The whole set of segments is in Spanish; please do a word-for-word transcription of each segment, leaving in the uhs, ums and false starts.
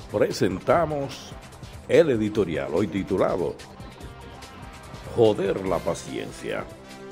presentamos el editorial hoy titulado Joder la paciencia.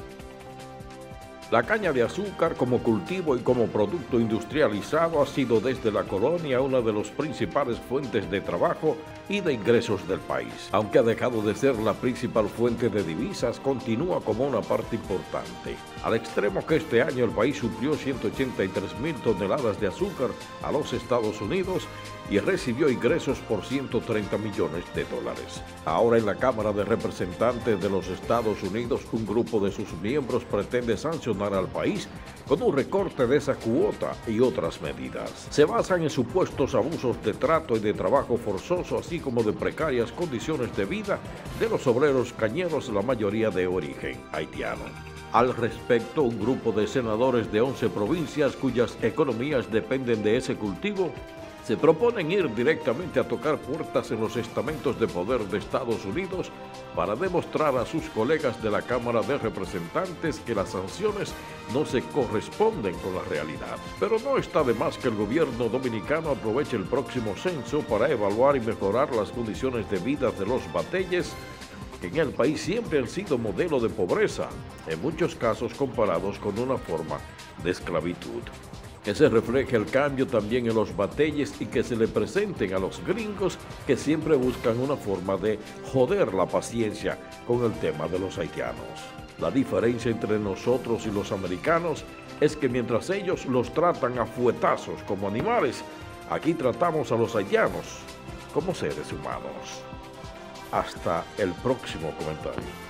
La caña de azúcar como cultivo y como producto industrializado ha sido desde la colonia una de las principales fuentes de trabajo y de ingresos del país. Aunque ha dejado de ser la principal fuente de divisas, continúa como una parte importante, al extremo que este año el país suplió ciento ochenta y tres mil toneladas de azúcar a los Estados Unidos y recibió ingresos por ciento treinta millones de dólares. Ahora en la Cámara de Representantes de los Estados Unidos, un grupo de sus miembros pretende sancionar al país con un recorte de esa cuota y otras medidas. Se basan en supuestos abusos de trato y de trabajo forzoso, así como de precarias condiciones de vida de los obreros cañeros, la mayoría de origen haitiano. Al respecto, un grupo de senadores de once provincias cuyas economías dependen de ese cultivo se proponen ir directamente a tocar puertas en los estamentos de poder de Estados Unidos para demostrar a sus colegas de la Cámara de Representantes que las sanciones no se corresponden con la realidad. Pero no está de más que el gobierno dominicano aproveche el próximo censo para evaluar y mejorar las condiciones de vida de los bateyes, que en el país siempre han sido modelo de pobreza, en muchos casos comparados con una forma de esclavitud. Que se refleje el cambio también en los bateyes y que se le presenten a los gringos que siempre buscan una forma de joder la paciencia con el tema de los haitianos. La diferencia entre nosotros y los americanos es que mientras ellos los tratan a fuetazos como animales, aquí tratamos a los haitianos como seres humanos. Hasta el próximo comentario.